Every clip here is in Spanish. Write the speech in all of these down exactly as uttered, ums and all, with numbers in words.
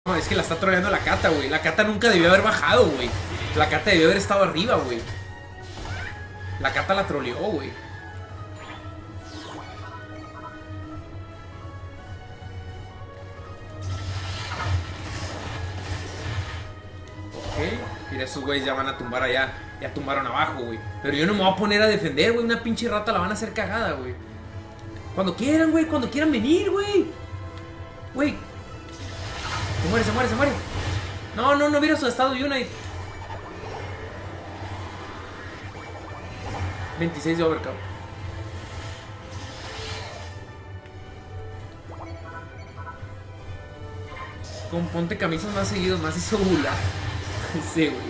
No, es que la está troleando la Cata, güey. La Cata nunca debió haber bajado, güey. La Cata debió haber estado arriba, güey. La Cata la troleó, güey. Ok. Mira, esos güeyes ya van a tumbar allá. Ya tumbaron abajo, güey. Pero yo no me voy a poner a defender, güey. Una pinche rata la van a hacer cagada, güey. Cuando quieran, güey. Cuando quieran venir, güey. Güey. Se muere, se muere, se muere. No, no, no hubiera su estado Unite. veintiséis de overcount. Con ponte camisas más seguidos, más hizo bula. Sí, güey.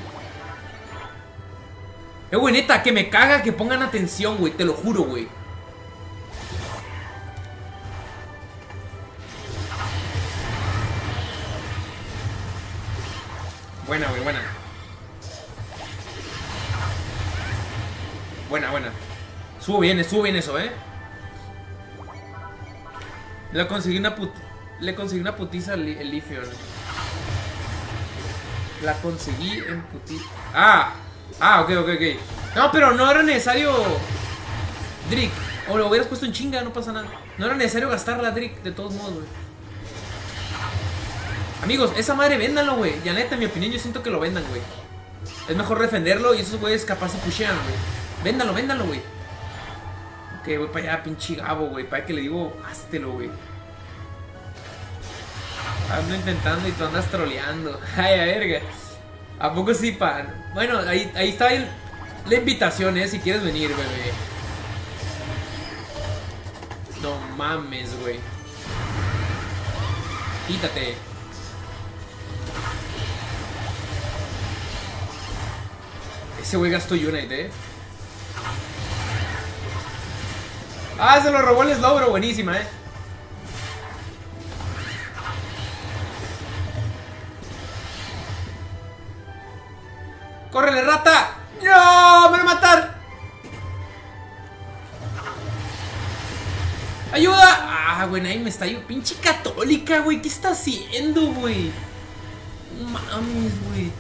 Eh, güey, neta, que me caga que pongan atención, güey. Te lo juro, güey. Buena, güey, buena. Buena, buena. Subo bien, estuvo bien eso, eh. Le conseguí una put... Le conseguí una putiza al el Lifion. La conseguí en putiza. Ah, ah, ok, ok, ok. No, pero no era necesario Drick. O lo hubieras puesto en chinga, no pasa nada. No era necesario gastar la Drick, de todos modos, güey. Amigos, esa madre véndanlo, güey. Ya neta, en mi opinión, yo siento que lo vendan, güey. Es mejor defenderlo y esos güeyes capaz se pushean, güey. Véndalo, véndalo, güey. Ok, voy para allá, pinche Gabo, güey. Para que le digo, háztelo, güey. Ando intentando y tú andas troleando. Ay, a verga. ¿A poco sí, pan? Bueno, ahí, ahí está el, la invitación, eh. Si quieres venir, bebé. No mames, güey. Quítate. Ese güey gastó Unite, eh. Ah, se lo robó el Slowbro, buenísima, eh. ¡Córrele, rata! ¡No! ¡Me van a matar! ¡Ayuda! Ah, güey, ahí me está yo. Pinche católica, güey. ¿Qué está haciendo, güey? Mames, güey.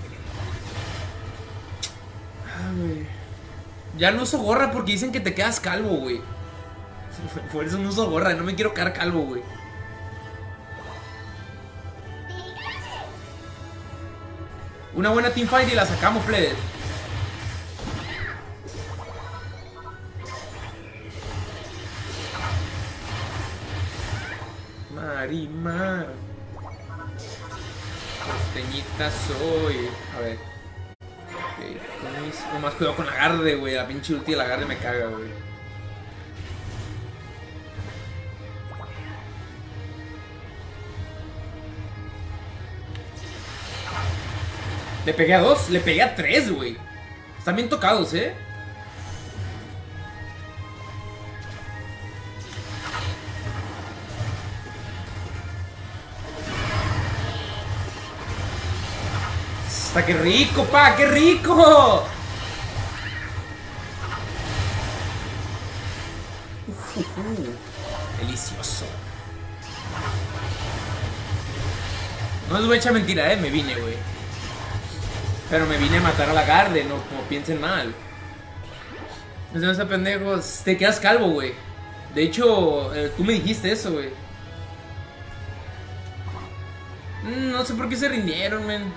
Ah, güey. Ya no uso gorra porque dicen que te quedas calvo, güey. Por eso no uso gorra. No me quiero quedar calvo, güey. Una buena teamfight y la sacamos, plebes. Marimar. Costeñita soy. A ver. Ok. No más cuidado con la agarre, güey. La pinche ulti de la agarre me caga, güey. Le pegué a dos, le pegué a tres, güey. Están bien tocados, eh. Está qué rico, pa, qué rico. Uf, uf, uf. Delicioso. No les voy a echar mentira, eh. Me vine, güey. Pero me vine a matar a la Garde, no como piensen mal. No sean pendejos. Te quedas calvo, güey. De hecho, eh, tú me dijiste eso, güey. Mm, no sé por qué se rindieron, men.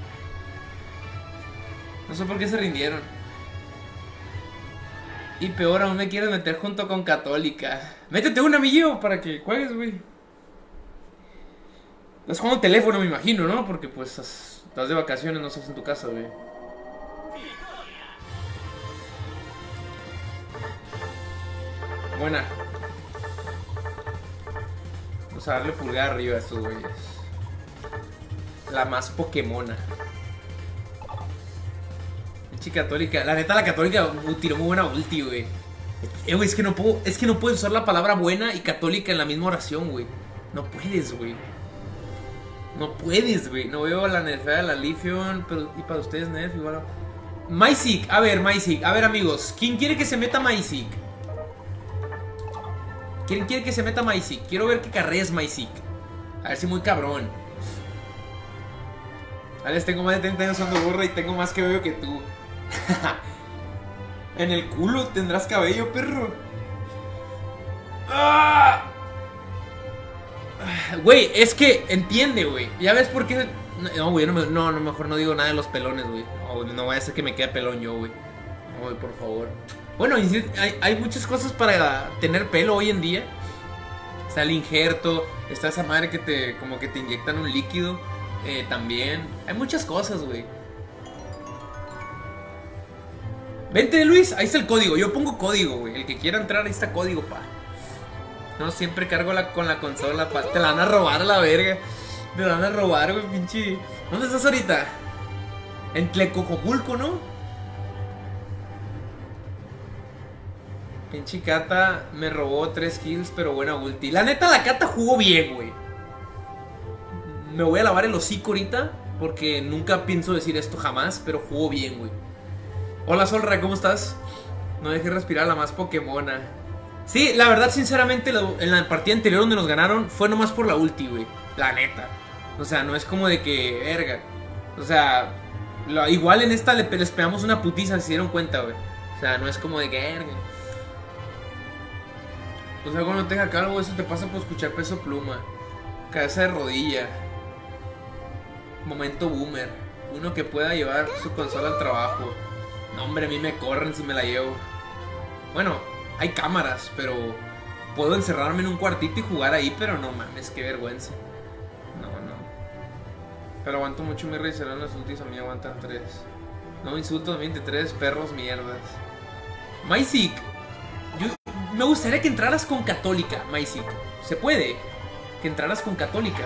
No sé por qué se rindieron. Y peor aún me quieres meter junto con Católica. Métete un amiguillo para que juegues, güey. Estás jugando teléfono, me imagino, ¿no? Porque pues estás de vacaciones, no estás en tu casa, güey. Buena. Vamos a darle pulgar arriba a estos güeyes. La más Pokémona. Pinche Católica. La neta, la Católica tiró muy buena ulti, güey. Eh, güey, es que no puedo. Es que no puedes usar la palabra buena y católica en la misma oración, güey. No puedes, güey. No puedes, güey. No veo la nerfeada de la Lifion, pero y para ustedes nerf igual. Myzik, a ver, Myzik. A ver, amigos. ¿Quién quiere que se meta Myzik? ¿Quién quiere que se meta Myzik? Quiero ver qué carreras Myzik. A ver si muy cabrón. Alex, tengo más de treinta años usando gorra y tengo más cabello que tú. En el culo tendrás cabello, perro. ¡Ah! Güey, es que entiende, güey. Ya ves por qué. No, güey, no, no, no, mejor no digo nada de los pelones, güey. No, no vaya a ser que me quede pelón yo, güey. No, güey, por favor. Bueno, hay, hay muchas cosas para tener pelo hoy en día. Está el injerto, está esa madre que te, como que te inyectan un líquido. Eh, también. Hay muchas cosas, güey. Vente, Luis, ahí está el código. Yo pongo código, güey. El que quiera entrar, ahí está código, pa. No, siempre cargo la, con la consola, pa. Te la van a robar a la verga. Te la van a robar, güey, pinche. ¿Dónde estás ahorita? En Tlecocomulco, ¿no? Pinche Cata me robó tres kills, pero buena ulti. La neta, la Cata jugó bien, güey. Me voy a lavar el hocico ahorita, porque nunca pienso decir esto jamás, pero jugó bien, güey. Hola, Solra, ¿cómo estás? No dejes respirar a la más Pokémona. Sí, la verdad, sinceramente, en la partida anterior donde nos ganaron fue nomás por la ulti, güey. La neta. O sea, no es como de que, verga. O sea, lo, igual en esta le, les pegamos una putiza, si se dieron cuenta, güey. O sea, no es como de que, verga. O sea, cuando te deja calvo, eso te pasa por escuchar Peso Pluma. Cabeza de rodilla. Momento boomer. Uno que pueda llevar su consola al trabajo. No, hombre, a mí me corren si me la llevo. Bueno, hay cámaras, pero puedo encerrarme en un cuartito y jugar ahí, pero no mames, qué vergüenza. No, no. Pero aguanto mucho mi rey, serán los ultis, a mí aguantan tres. No me insulto, veintitrés perros mierdas. Maisic, yo me gustaría que entraras con Católica, Maisic. Se puede que entraras con Católica.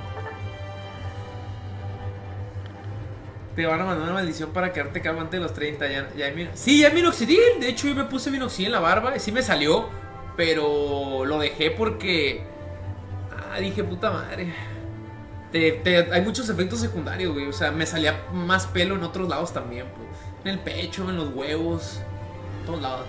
Te van a mandar una maldición para quedarte calvo antes de los treinta. Ya, ya hay, sí, ya hay minoxidil. De hecho, yo me puse minoxidil en la barba. Y sí me salió. Pero lo dejé porque... Ah, dije, puta madre. Te, te, hay muchos efectos secundarios, güey. O sea, me salía más pelo en otros lados también, pues. En el pecho, en los huevos. En todos lados.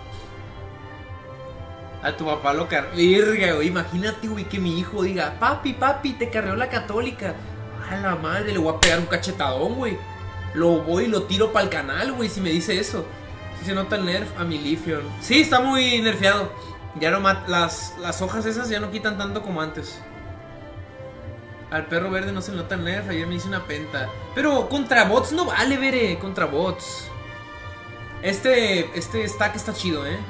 A tu papá lo cargó. Virga, güey. Imagínate, güey, que mi hijo diga: papi, papi, te carreó la Católica. A la madre, le voy a pegar un cachetadón, güey. Lo voy y lo tiro para el canal, güey, si me dice eso. Si se nota el nerf a mi Leafeon. Sí, está muy nerfeado. Ya no mat las, las hojas esas ya no quitan tanto como antes. Al perro verde no se le nota el nerf. Ayer me hice una penta. Pero contra bots no vale, veré. Contra bots. Este, este stack está chido, eh.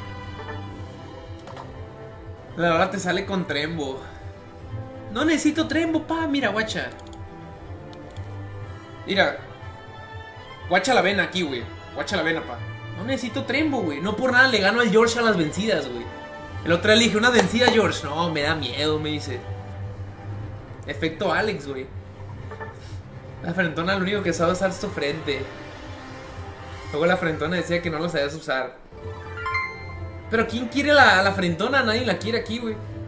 La verdad te sale con Trembo. No necesito Trembo, pa. Mira, guacha. Mira. Guacha la vena aquí, güey. Guacha la vena, pa. No necesito Trembo, güey. No por nada le gano al George a las vencidas, güey. El otro día le dije, una vencida, George. No, me da miedo, me dice. Efecto Alex, güey. La frentona lo único que sabe usar es su frente. Luego la frentona decía que no lo sabías usar. Pero ¿quién quiere la, la frentona? Nadie la quiere aquí, güey.